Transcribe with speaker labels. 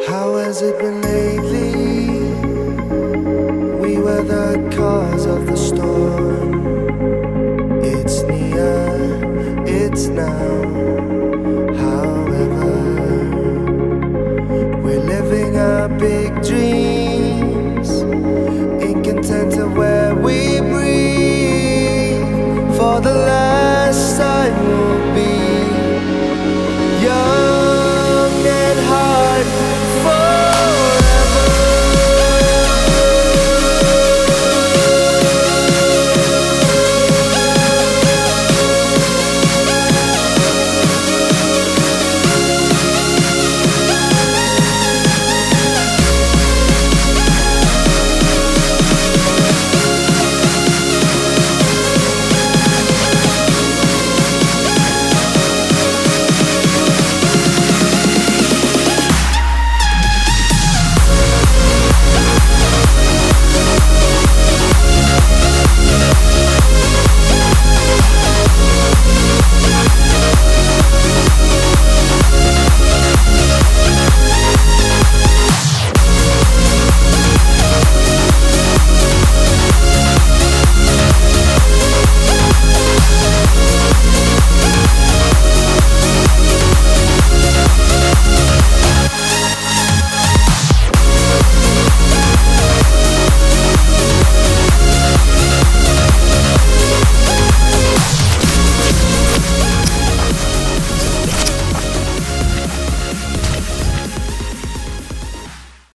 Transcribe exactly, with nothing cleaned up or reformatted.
Speaker 1: How has it been lately? We were the cause of the storm. It's near, it's now. However, we're living a big dream.